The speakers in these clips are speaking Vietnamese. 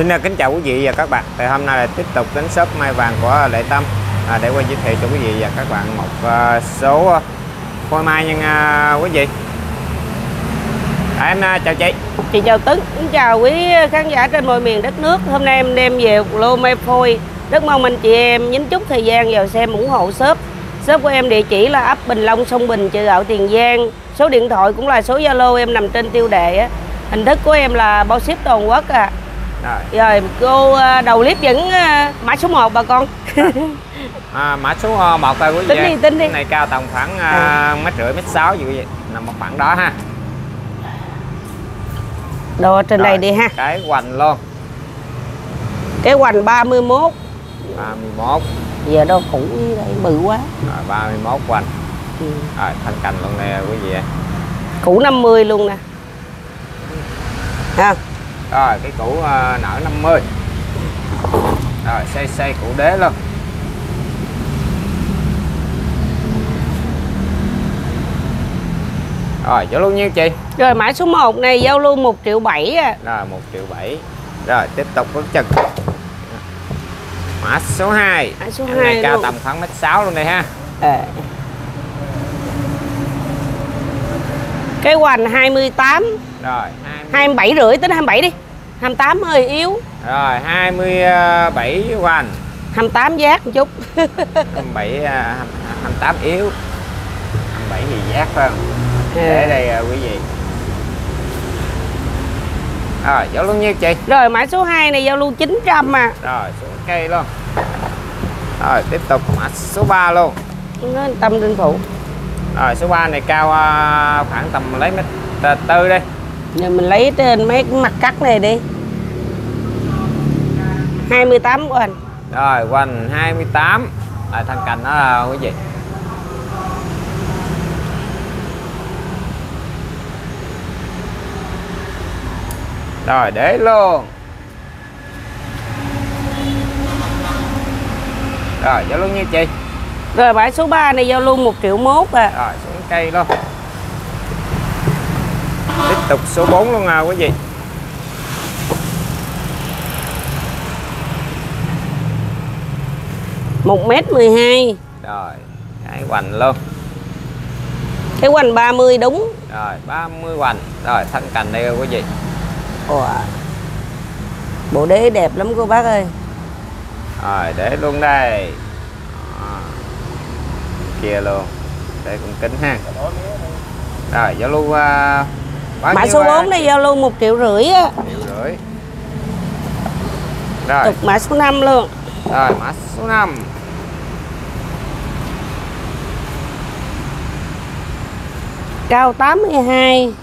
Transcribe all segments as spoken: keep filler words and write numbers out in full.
Xin kính chào quý vị và các bạn. Thì hôm nay là tiếp tục đến shop mai vàng của Lệ Tâm à, để quay giới thiệu cho quý vị và các bạn một uh, số phôi mai nha uh, quý vị. À, em uh, chào chị. Chị chào Tấn, xin chào quý khán giả trên mọi miền đất nước. Hôm nay em đem về một lô mai phôi. Rất mong anh chị em nhấn chút thời gian vào xem ủng hộ shop. Shop của em địa chỉ là ấp Bình Long, Sông Bình, Chợ Gạo, Tiền Giang. Số điện thoại cũng là số Zalo em nằm trên tiêu đề á. Hình thức của em là bao ship toàn quốc à. Rồi, rồi cô đầu clip vẫn mã số một bà con. À, mã số một thôi quý vị. Tính đi, tính đi. Cái này cao tầm khoảng à. mét rưỡi, mét sáu gì quý vị. Nằm một khoảng đó ha. Đồ trên đây đi ha. Cái hoành luôn. Cái hoành ba mươi mốt. ba mươi mốt. Giờ đâu cũ đây bự quá. Rồi ba mươi mốt hoành. Ừ. Rồi thân cành luôn nè quý vị. Cũ năm mươi luôn nè. Ha. Rồi cái củ uh, nở năm mươi. Rồi xây xây củ đế luôn. Rồi giao lưu nhiêu chị? Rồi mã số một này giao lưu một triệu bảy à. Rồi một triệu bảy. Rồi tiếp tục bước chân. Mã số hai. Mã số em hai này cao luôn. tầm khoảng mét sáu luôn đây ha. À. Cái hoành hai mươi tám. Rồi hai mươi bảy rưỡi tính hai mươi bảy đi. hai mươi tám hơi yếu. Rồi hai mươi bảy hoành. hai mươi tám giác một chút. hai mươi bảy hai mươi tám yếu. hai mươi bảy gì giác phải không? Để đây quý vị. Rồi giao lưu nhiêu chị? Rồi mã số hai này giao lưu chín trăm à. Rồi xuống cây luôn. Rồi tiếp tục mã số ba luôn. Nó tâm linh phụ. Rồi số ba này cao uh, khoảng tầm lấy mét tư đi. Giờ mình lấy trên mấy cái mặt cắt này đi. hai mươi tám của anh. Rồi hoành hai mươi tám. Rồi thân cành đó là quý vị. Rồi để luôn. Rồi giao lưu nhiêu chị? Rồi bãi số ba này giao lưu một triệu mốt à. Rồi xuống cây luôn. Tiếp tục số bốn luôn à quý vị. một mét mười hai. Rồi cái hoành luôn. Cái hoành ba mươi đúng. Rồi ba mươi hoành. Rồi thân cành đây quý vị. Ồ, bộ đế đẹp lắm cô bác ơi. Rồi để luôn đây. À, kia luôn. Đây cũng kính ha. Rồi giao lưu uh, mã số bốn này giao lưu một triệu rưỡi á. Triệu rưỡi. Rồi tục mã số năm luôn. Rồi mã số năm. Cao tám mươi hai.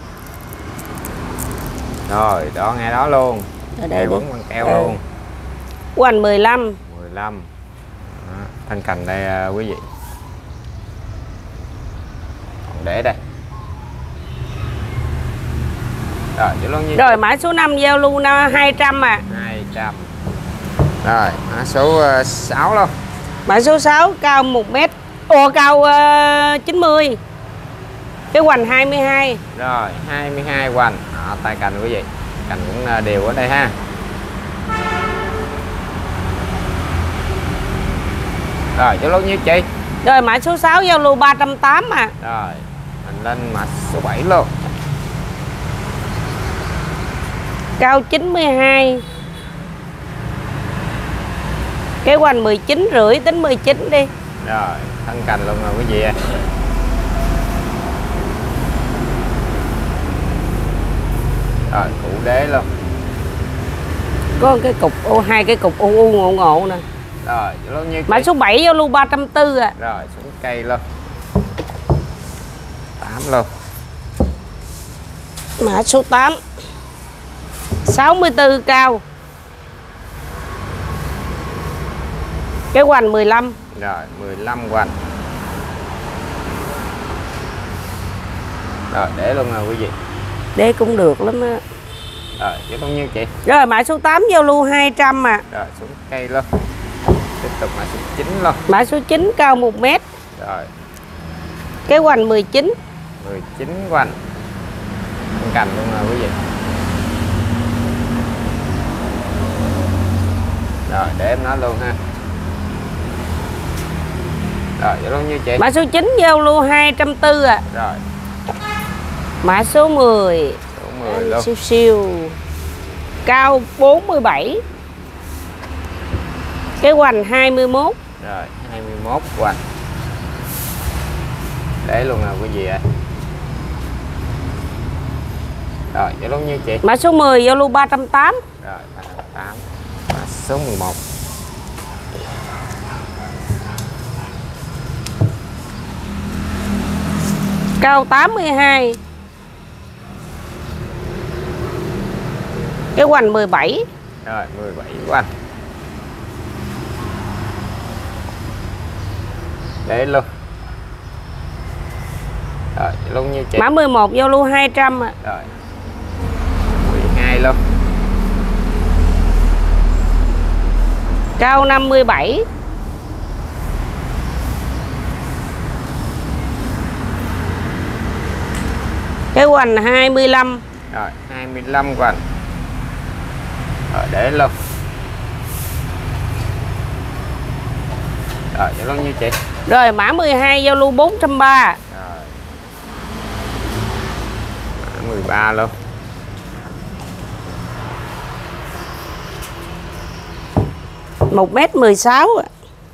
Rồi đó ngay đó luôn. Ở đây quấn bằng keo à. Luôn. Hoành mười lăm. mười lăm. Đó, thân cành đây uh, quý vị. Còn để đây. Rồi giao lưu nhiêu? Rồi mã số năm giao lưu hai trăm à. hai trăm. Rồi mã số uh, sáu luôn. Mã số sáu cao một mét. Ồ cao uh, chín mươi. Cái hoành hai mươi hai. Rồi hai mươi hai hoành. Đó, tay cành quý vị. Cành cũng uh, đều ở đây ha. Rồi giao lưu nhiêu chị? Rồi mã số sáu giao lưu ba trăm tám mươi à. Rồi mình lên mã số bảy luôn. Cao chín mươi hai. Cái hoành mười chín rưỡi tính mười chín đi. Rồi thân cành luôn rồi quý vị. Rồi củ đế luôn. Có cái cục ô hai cái cục u u ngộ ngộ nè. Rồi giao nhiêu mã số bảy giao lưu ba trăm tư à. Rồi xuống cây luôn. tám luôn. Mã số tám. sáu mươi tư cao. Cái hoành mười lăm. Rồi mười lăm hoành. Rồi để luôn rồi quý vị. Để cũng được lắm á. Rồi chứ bao nhiêu chị? Rồi mã số tám giao lưu hai trăm à. Rồi xuống cây luôn. Tiếp tục mã số chín luôn. Mã số chín cao một mét. Rồi. Cái hoành mười chín. mười chín hoành. Cành luôn rồi quý vị. em nói luôn ha. Rồi giao lưu như chị. Mã số chín giao lưu hai trăm bốn mươi à. Rồi. Mã số mười. Số mười luôn. Siêu siêu. Cao bốn mươi bảy. Cái hoành hai mươi mốt. Rồi hai mươi mốt hoành. Để luôn nào quý vị ạ. Rồi giao lưu như chị. Mã số mười giao lưu ba trăm tám mươi. Rồi ba trăm tám mươi. Mã số mười một. Cao tám mươi hai. Cái hoành mười bảy. Rồi mười bảy hoành. Để luôn. Rồi luôn như chị. Mã mười một giao lưu hai trăm à. Rồi mười hai luôn. Cao năm mươi bảy. Cái hoành hai mươi lăm. Rồi hai mươi lăm hoành. Rồi để luôn. Rồi giao lưu như chị. Rồi mã mười hai giao lưu bốn trăm ba mươi. Rồi. Mã mười ba luôn. một mét mười sáu à.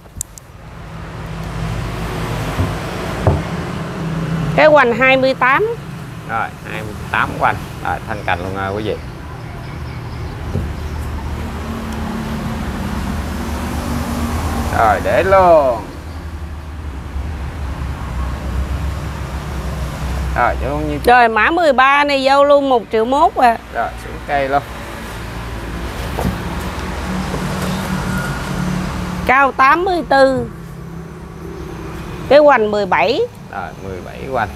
Cái hoành hai mươi tám. Rồi hai mươi tám hoành. Rồi thanh cành luôn nha quý vị. Rồi để luôn. Rồi giao lưu như Rồi mã mười ba này giao lưu một triệu mốt à. rồi xuống cây luôn. Cao tám mươi tư. Cái hoành mười bảy. Rồi mười bảy hoành.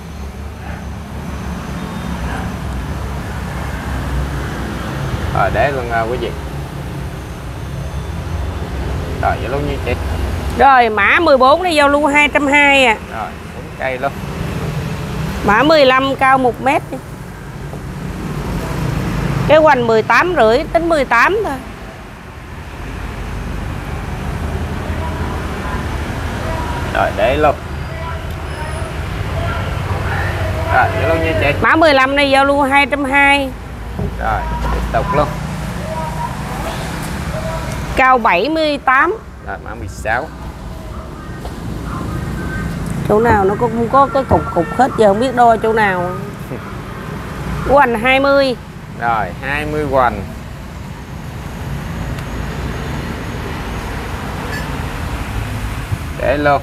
Rồi để luôn nha quý vị. Rồi giao lưu như chị. Rồi mã mười bốn này giao lưu hai trăm hai mươi à. Rồi xuống cây luôn. Mã mười lăm cao một mét. Cái hoành mười tám rưỡi, tính mười tám thôi. Rồi để luôn. Rồi giao lưu như chị. Mã mười lăm này giao lưu hai trăm hai mươi. Rồi tiếp tục luôn. Cao bảy mươi tám. Rồi mã mười sáu. Chỗ nào nó cũng có cái cục cục hết, giờ không biết đo chỗ nào. Hoành hai mươi. Rồi hai mươi hoành. Để luôn.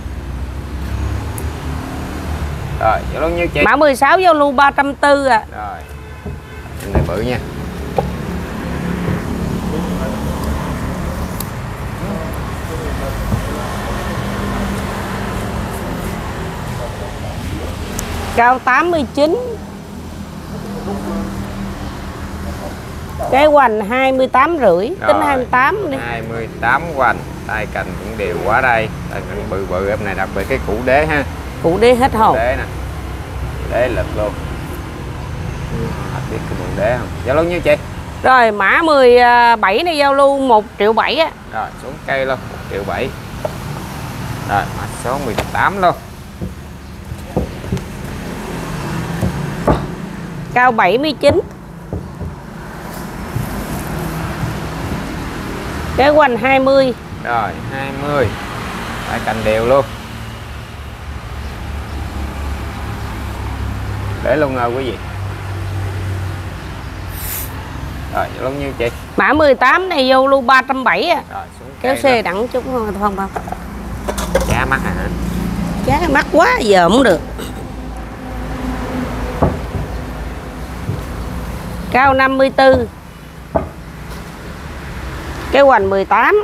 Rồi giao lưu như chị. Mã mười sáu giao lưu ba trăm bốn mươi à. Rồi cái này bự nha. Cao tám mươi chín. Cái hoành hai mươi tám rưỡi, tính hai mươi tám đi. hai mươi tám hoành. Tay cành cũng đều quá đây. Tay cành bự bự em này, đặc biệt cái củ đế ha. Cụ đế hết hồn. Đế nè. Đế lực luôn. Anh biết cái bụng đế không? Giao lưu như chị. Rồi mã mười bảy này giao lưu một triệu bảy á. Rồi xuống cây luôn, một triệu bảy. Rồi mã số mười tám luôn. Cao bảy mươi chín. Cái hoành hai mươi. Rồi hai mươi. Tay cành đều luôn. Để luôn rồi quý vị. Rồi giao lưu như chị. Mã mười tám này giao lưu ba trăm bảy mươi à. Rồi xuống Kéo cây xe luôn. đẳng chút không không không. Giá mắc hả? Giá mắc quá giờ không được. Cao năm mươi tư. Cái hoành mười tám.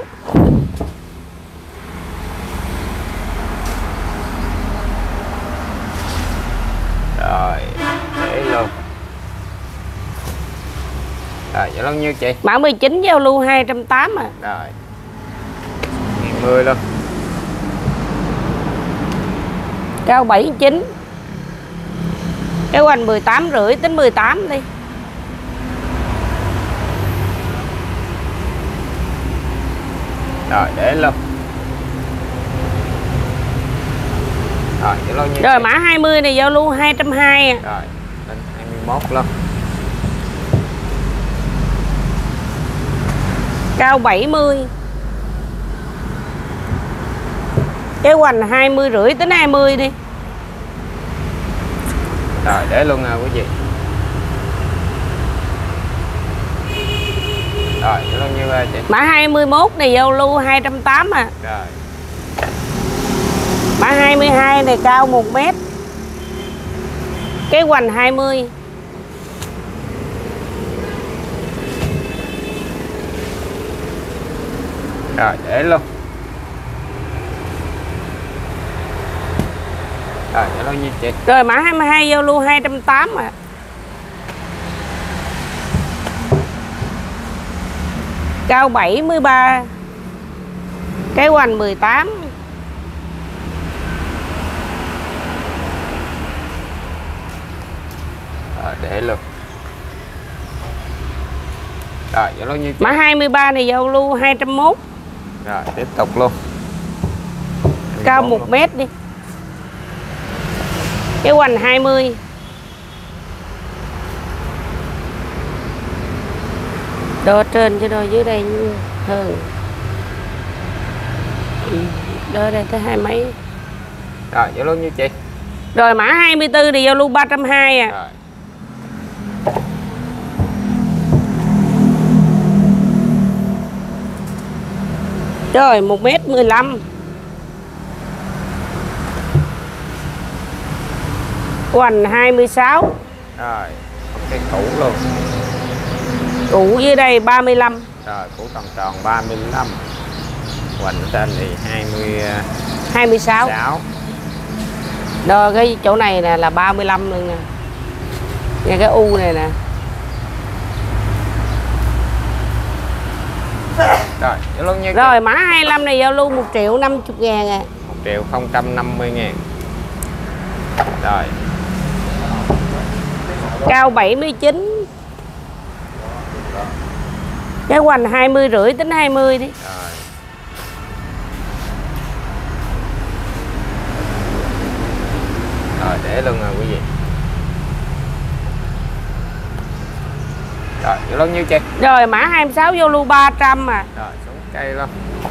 Rồi để luôn. Rồi giao lưu như chị. Mã mười chín giao lưu hai trăm tám mươi à. Rồi hai mươi luôn. Cao bảy mươi chín. Cái hoành mười tám rưỡi, tính mười tám đi. Rồi để luôn. Rồi vậy luôn như Rồi mã hai mươi này giao lưu hai trăm hai mươi. Rồi lên hai mươi mốt luôn. Cao bảy mươi. Cái hoành hai mươi rưỡi đến hai mươi đi. Rồi để luôn nè quý vị. Rồi vậy luôn như vậy chị. Mã hai mươi mốt này giao lưu hai trăm tám mươi à. Rồi. Mã hai mươi hai này cao một mét. Cái hoành hai mươi. Rồi để luôn. Rồi vậy luôn như chị. Rồi mã hai mươi hai giao lưu hai trăm tám mươi à. Cao bảy mươi ba. Cái hoành mười tám. Rồi để luôn. Rồi vậy luôn như chị. Mã hai mươi ba này giao lưu hai trăm mốt. Rồi tiếp tục luôn. Cao một mét đi. Cái hoành hai mươi. Đo trên chứ đo dưới đây hơn. Đo đây tới hai mấy. Rồi vậy luôn như chị. Rồi mã hai mươi tư thì giao lưu ba trăm hai mươi à. Rồi. Rồi một mét mười lăm. Hoành hai mươi sáu. Rồi cái cũ luôn. Cũ dưới đây ba mươi lăm. Rồi cũ tròn tròn ba mươi lăm. Hoành trên thì hai mươi hai mươi sáu. Đo cái chỗ này nè là ba mươi lăm luôn nè. Nghe cái u này nè. Rồi vậy luôn như Rồi mã hai mươi lăm này giao lưu một triệu năm mươi ngàn à. một triệu không trăm năm mươi ngàn. Rồi. Cao bảy mươi chín. Cái hoành hai mươi rưỡi đến hai mươi đi. Rồi. Rồi để luôn rồi quý vị. Rồi vậy luôn như chị. Rồi mã hai mươi sáu giao lưu ba trăm à. Rồi xuống cây luôn.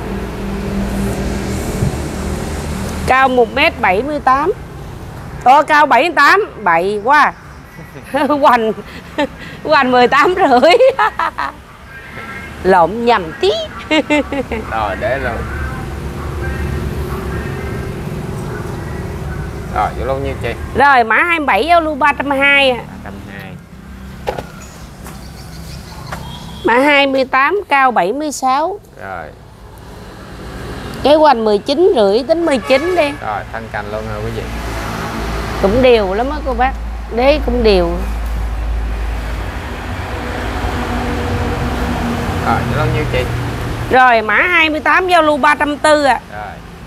Cao một mét bảy mươi tám. Ồ cao bảy mươi tám. Bậy quá. Hoành hoành mười tám rưỡi. Lộn nhầm tí. Rồi để luôn. Rồi vậy luôn như chị. Rồi mã hai mươi bảy giao lưu ba trăm hai mươi à. ba trăm hai mươi. Mã hai mươi tám cao bảy mươi sáu. Rồi. Cái hoành mười chín rưỡi đến mười chín đi. Rồi thân cành luôn rồi quý vị. Cũng đều lắm á cô bác. Đế cũng đều. Rồi vậy luôn như chị. Rồi mã hai mươi tám giao lưu ba trăm tư à. Rồi.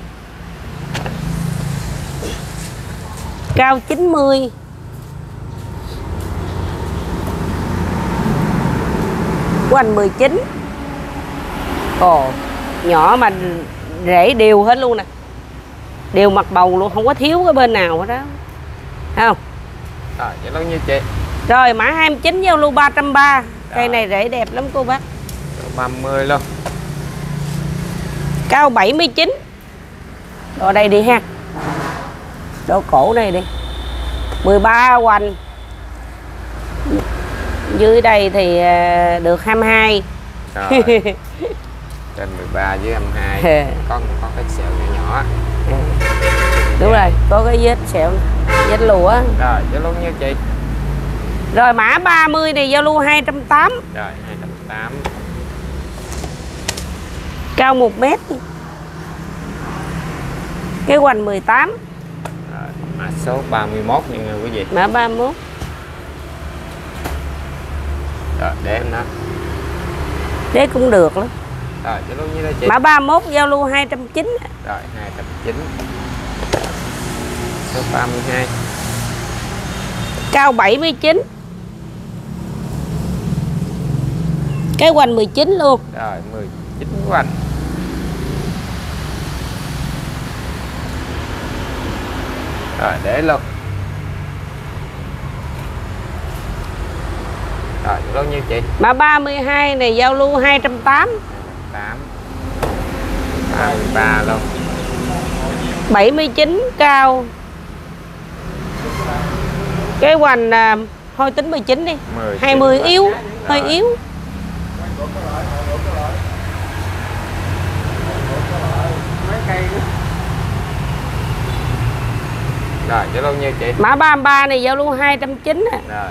Cao chín mươi. Hoành mười chín. Ồ, nhỏ mà rễ đều hết luôn nè. Đều mặt bầu luôn, không có thiếu cái bên nào hết đó. Thấy không? Rồi vậy luôn như chị. Rồi mã hai mươi chín giao lưu ba trăm ba mươi. Cây này rễ đẹp lắm cô bác. ba mươi luôn. Cao bảy mươi chín. Ở đây đi ha. Độ cổ này đi. mười ba hoành. Dưới đây thì được hai mươi hai. Rồi. Trên mười ba với hai mươi hai. Có có cái sẹo nhỏ nhỏ. Đúng rồi, có cái vết sẹo, vết lụa. Rồi giao luôn như chị. Rồi mã ba mươi này giao lưu hai trăm tám mươi. Rồi hai trăm tám mươi. Cao một mét. Cái hoành mười tám. Rồi, mã số ba mươi mốt nha quý vị. Mã ba mươi mốt. Rồi để em đó. Đấy cũng được lắm. Rồi giao luôn như đây chị. Mã ba mươi mốt giao lưu hai trăm chín mươi. Rồi hai trăm chín mươi. Số ba mươi hai. Cao bảy mươi chín. Cái hoành mười chín luôn. Rồi mười chín hoành. Rồi để luôn. Rồi bao nhiêu chị? Mã ba mươi hai này giao lưu hai trăm tám mươi. tám ba mươi ba luôn. bảy mươi chín cao. Cái hoành à, thôi tính mười chín đi. hai mươi yếu, rồi. Hơi yếu. Rồi, cho bao nhiêu chị? Mã ba mươi ba này giao lưu hai trăm chín mươi. Rồi.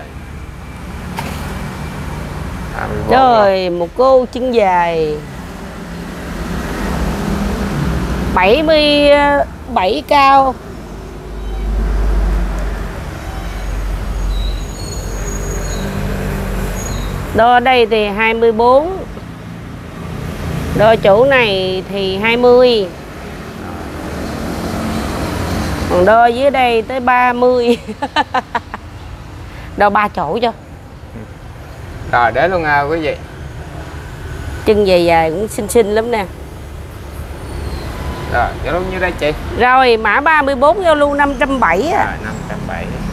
Trời, một cô chân dài. bảy mươi bảy cao. Đo đây thì hai mươi bốn. Đo chỗ này thì hai mươi. Còn đo dưới đây tới ba mươi. Đo ba chỗ cho. Rồi để luôn à quý vị. Chân dài dài cũng xinh xinh lắm nè. Rồi, giao lưu như đây chị. Rồi, mã ba mươi bốn giao lưu năm trăm bảy mươi à. Rồi, năm trăm bảy mươi.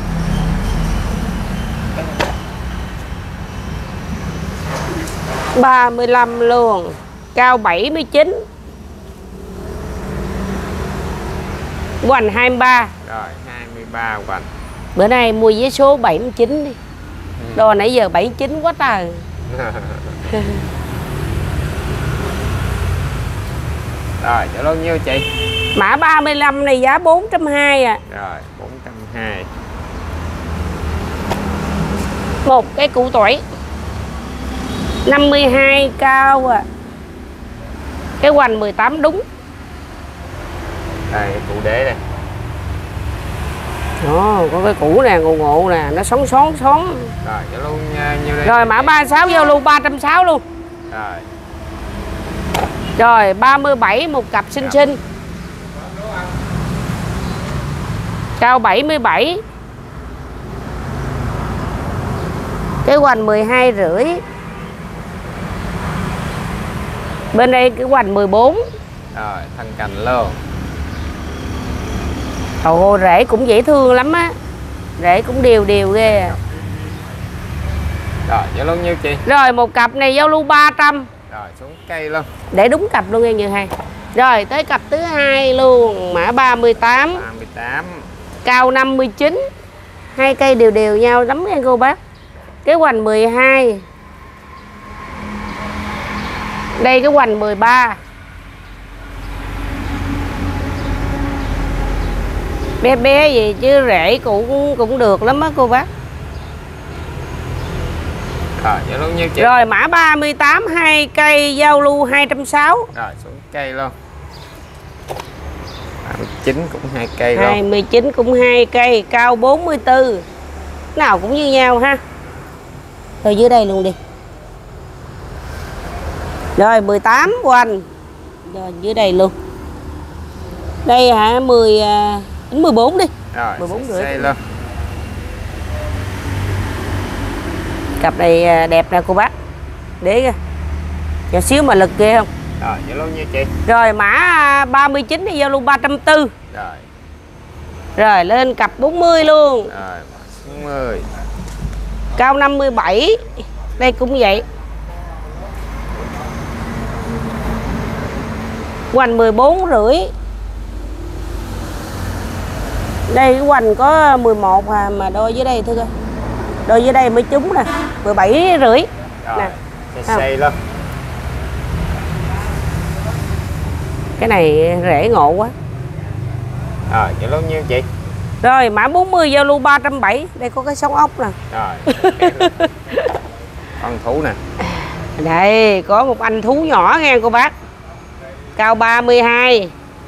ba mươi lăm luôn. Cao bảy mươi chín. Hoành hai mươi ba. Rồi, hai mươi ba hoành. Bữa nay mua vé số bảy mươi chín đi. Ừ. Đo nãy giờ bảy mươi chín quá trời. Rồi, giao lưu nhiêu chị? Mã ba mươi lăm này giá bốn trăm hai mươi à. Rồi, bốn trăm hai mươi. Một cái củ tỏi. năm mươi hai cao à. Cái hoành mười tám đúng. Đây, cụ đế đây. Ồ, có cái củ nè, ngộ ngộ nè, nó sống xón xón. Rồi, giao lưu nhiêu đây? Rồi, mã ba mươi sáu giao lưu ba trăm sáu mươi luôn. Rồi. Rồi, ba mươi bảy một cặp xinh xinh. Cao bảy mươi bảy. Cái hoành mười hai rưỡi. Bên đây cái hoành mười bốn. Rồi, thân cành luôn. Ồ, rễ cũng dễ thương lắm á. Rễ cũng đều đều ghê à. Rồi, giao lưu nhiêu chị? Rồi, một cặp này giao lưu ba trăm. Rồi, xuống cây luôn. Để đúng cặp luôn nghe như hai. Rồi, tới cặp thứ hai luôn. Mã ba mươi tám. ba mươi tám. Cao năm mươi chín. Hai cây đều đều nhau lắm nghe cô bác. Cái hoành mười hai. Đây cái hoành mười ba. Bé bé gì chứ rễ cũng cũng được lắm á cô bác. Rồi, giao lưu nhiêu chị? Rồi, mã ba mươi tám hai cây giao lưu hai trăm sáu mươi. Rồi, xuống cây luôn. ba mươi chín cũng hai cây luôn. hai mươi chín cũng hai cây, cao bốn mươi tư. Nào cũng như nhau ha. Rồi dưới đây luôn đi. Rồi mười tám hoành. Rồi dưới đây luôn. Đây hả mười đến mười bốn đi. Rồi, mười bốn rưỡi luôn. Cặp này đẹp nè cô bác. Để kìa. Nhỏ xíu mà lực ghê không? Rồi, giao lưu nhiêu chị? Rồi mã ba mươi chín đi giao lưu ba trăm tư mươi. Rồi. Rồi lên cặp bốn mươi luôn. Rồi, bốn mươi. Cao năm mươi bảy. Đây cũng vậy. Hoành mười bốn rưỡi. Đây cái hoành có mười một à, mà đôi dưới đây thôi coi. Đôi dưới đây mới trúng nè, mười bảy rưỡi. Rồi, xây luôn. Cái này rễ ngộ quá. Rồi, giao lưu nhiêu chị? Rồi, mã bốn mươi giao lưu ba trăm bảy mươi. Đây có cái sống ốc nè. Rồi, con thú nè. Đây, có một anh thú nhỏ nghe cô bác. Cao ba mươi hai.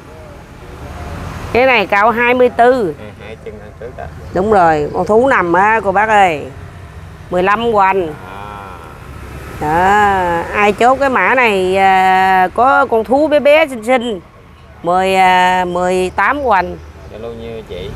Cái này cao hai mươi tư. Hai chân hơn trước đó. Đúng rồi, con thú nằm á cô bác ơi. mười lăm hoành. Đó, ai chốt cái mã này à, có con thú bé bé xinh xinh. mười à, mười tám hoành. Giao lưu nhiêu chị?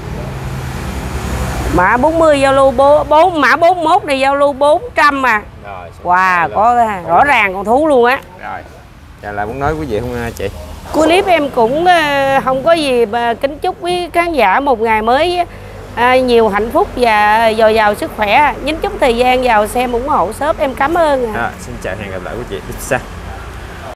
Mã bốn mươi giao lưu bốn, mã bốn mươi mốt này giao lưu bốn trăm mà. Rồi. Wow, có rõ ràng con thú luôn á. Rồi. Giờ lại muốn nói quý vị không chị? Cuối clip em cũng không có gì mà kính chúc quý khán giả một ngày mới à, nhiều hạnh phúc và dồi dào sức khỏe. Nhấn chút thời gian vào xem ủng hộ shop, em cảm ơn. À, xin chào, hẹn gặp lại quý chị.